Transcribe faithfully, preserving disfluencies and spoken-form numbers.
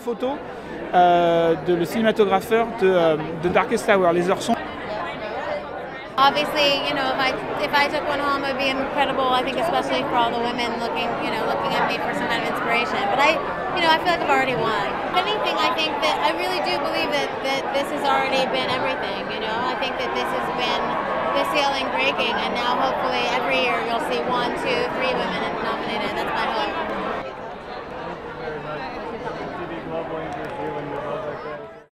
photo euh, de le cinématographeur de, euh, de Darkest Hour. Les heures sont. Obviously, you know, if I if I took one home, it would be incredible. I think, especially for all the women looking, you know, looking at me for some kind of inspiration. But I, you know, I feel like I've already won. If anything, I think that I really do believe that that this has already been everything. You know, I think that this has been the ceiling breaking, and now hopefully every year you'll see one, two, three women nominated. That's my hope.